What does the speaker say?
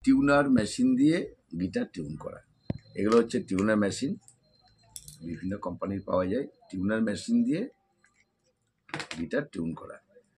Tenure machine দিয়ে guitar tune করা। এগুলো হচ্ছে টিউনার মেশিন, বিভিন্ন কোম্পানির পাওয়া যায়। টিউনার মেশিন দিয়ে গিটার টিউন করা।